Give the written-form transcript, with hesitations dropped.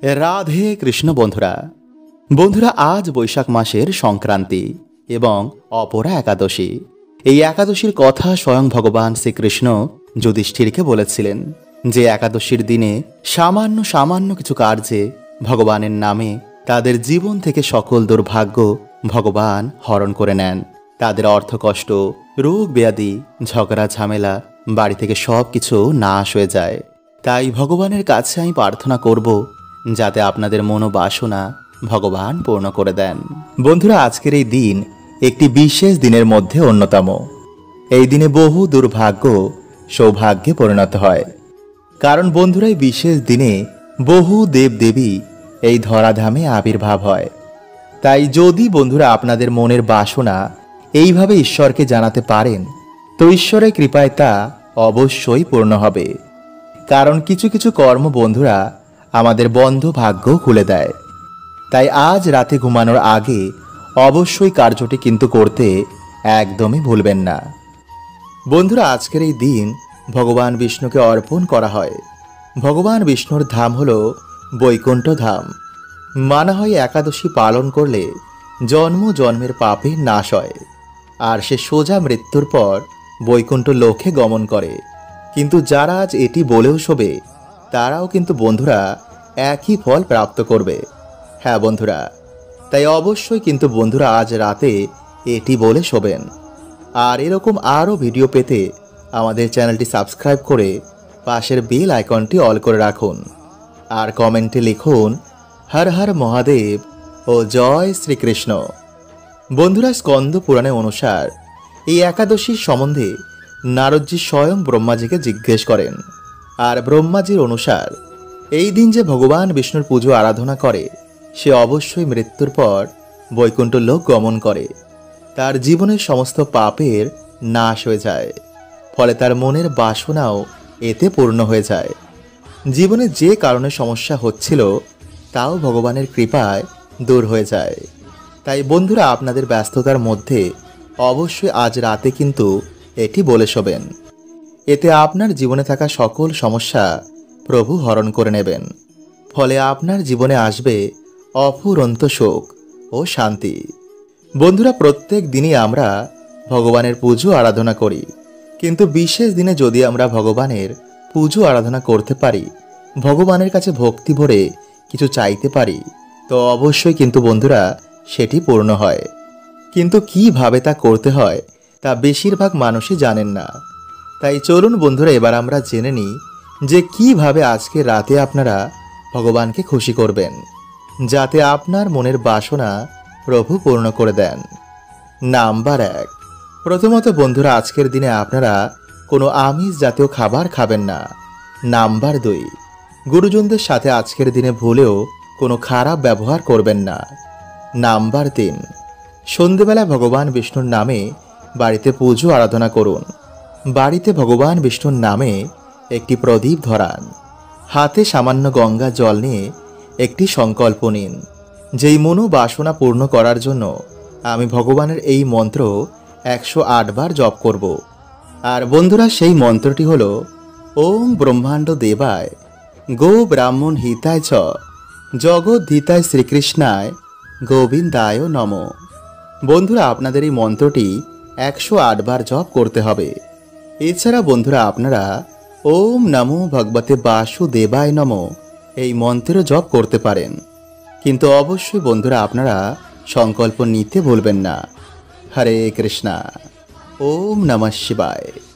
রাধে কৃষ্ণ বন্ধুরা বন্ধুরা আজ বৈশাখ মাসের সংক্রান্তি এবং অপরা একাদশী। এই একাদশীর কথা স্বয়ং ভগবান শ্রীকৃষ্ণ যুধিষ্ঠিরকে বলেছিলেন যে একাদশীর দিনে সামান্য সামান্য কিছু কার্যে ভগবানের নামে তাদের জীবন থেকে সকল দুর্ভাগ্য ভগবান হরণ করে নেন। তাদের অর্থকষ্ট, রোগ ব্যাধি, ঝগড়া ঝামেলা, বাড়ি থেকে সব কিছু নাশ হয়ে যায়। তাই ভগবানের কাছে আমি প্রার্থনা করব যাতে আপনাদের মনোবাসনা ভগবান পূর্ণ করে দেন। বন্ধুরা আজকের এই দিন একটি বিশেষ দিনের মধ্যে অন্যতম। এই দিনে বহু দুর্ভাগ্য সৌভাগ্যে পরিণত হয়, কারণ বন্ধুরা এই বিশেষ দিনে বহু দেবদেবী এই ধরাধামে আবির্ভাব হয়। তাই যদি বন্ধুরা আপনাদের মনের বাসনা এইভাবে ঈশ্বরকে জানাতে পারেন তো ঈশ্বরের কৃপায় তা অবশ্যই পূর্ণ হবে। কারণ কিছু কিছু কর্ম বন্ধুরা আমাদের বন্ধ ভাগ্য খুলে দেয়। তাই আজ রাতে ঘুমানোর আগে অবশ্যই কার্যটি কিন্তু করতে একদমই ভুলবেন না। বন্ধুরা আজকের এই দিন ভগবান বিষ্ণুকে অর্পণ করা হয়। ভগবান বিষ্ণুর ধাম হল বৈকুণ্ঠ ধাম। মানা হয় একাদশী পালন করলে জন্ম জন্মের পাপের নাশ হয়, আর সে সোজা মৃত্যুর পর বৈকুণ্ঠ লোকে গমন করে। কিন্তু যারা আজ এটি বলেও শোবে তারাও কিন্তু বন্ধুরা একই ফল প্রাপ্ত করবে। হ্যাঁ বন্ধুরা, তাই অবশ্যই কিন্তু বন্ধুরা আজ রাতে এটি বলে শোবেন। আর এরকম আরও ভিডিও পেতে আমাদের চ্যানেলটি সাবস্ক্রাইব করে পাশের বেল আইকনটি অল করে রাখুন। আর কমেন্টে লিখুন হর হর মহাদেব ও জয় শ্রীকৃষ্ণ। বন্ধুরা স্কন্দ পুরাণে অনুসার এই একাদশীর সম্বন্ধে নারদজি স্বয়ং ব্রহ্মাজিকে জিজ্ঞেস করেন। আর ব্রহ্মাজির অনুসার এই দিন যে ভগবান বিষ্ণুর পুজো আরাধনা করে সে অবশ্যই মৃত্যুর পর বৈকুণ্ঠ লোক গমন করে। তার জীবনের সমস্ত পাপের নাশ হয়ে যায়, ফলে তার মনের বাসনাও এতে পূর্ণ হয়ে যায়। জীবনে যে কারণে সমস্যা হচ্ছিল তাও ভগবানের কৃপায় দূর হয়ে যায়। তাই বন্ধুরা আপনাদের ব্যস্ততার মধ্যে অবশ্যই আজ রাতে কিন্তু এটি বলে শোবেন। এতে আপনার জীবনে থাকা সকল সমস্যা প্রভু হরণ করে নেবেন। ফলে আপনার জীবনে আসবে অফুরন্ত সুখ ও শান্তি। বন্ধুরা প্রত্যেক দিনই আমরা ভগবানের পুজো আরাধনা করি, কিন্তু বিশেষ দিনে যদি আমরা ভগবানের পুজো আরাধনা করতে পারি, ভগবানের কাছে ভক্তি ভরে কিছু চাইতে পারি, তো অবশ্যই কিন্তু বন্ধুরা সেটি পূর্ণ হয়। কিন্তু কিভাবে তা করতে হয় তা বেশিরভাগ মানুষই জানেন না। তাই চলুন বন্ধুরা এবার আমরা জেনে নিই যে কিভাবে আজকে রাতে আপনারা ভগবানকে খুশি করবেন, যাতে আপনার মনের বাসনা প্রভু পূর্ণ করে দেন। নাম্বার 1, প্রথমত বন্ধুরা আজকের দিনে আপনারা কোনো আমিষ জাতীয় খাবার খাবেন না। নাম্বার 2, গুরুজনদের সাথে আজকের দিনে ভুলেও কোনো খারাপ ব্যবহার করবেন না। নাম্বার 3, সন্ধেবেলা ভগবান বিষ্ণুর নামে বাড়িতে পুজো আরাধনা করুন। বাড়িতে ভগবান বিষ্ণুর নামে একটি প্রদীপ ধরান। হাতে সামান্য গঙ্গা জল নিয়ে একটি সংকল্প নিন, যেই মনোবাসনা পূর্ণ করার জন্য আমি ভগবানের এই মন্ত্র 108 বার জপ করব। আর বন্ধুরা সেই মন্ত্রটি হল ওম ব্রহ্মাণ্ড দেবায় গো ব্রাহ্মণ হিতায় চ জগদ্ধিতায় শ্রীকৃষ্ণায় গোবিন্দায় নমঃ। বন্ধুরা আপনাদের এই মন্ত্রটি 108 বার জপ করতে হবে। এছাড়া বন্ধুরা আপনারা ওম নমো ভগবতে বাসুদেবায় নমঃ এই মন্ত্র জপ করতে পারেন, কিন্তু অবশ্যই বন্ধুরা আপনারা সংকল্প নিতে ভুলবেন না। হরে কৃষ্ণা। ওম নমঃ শিবায়।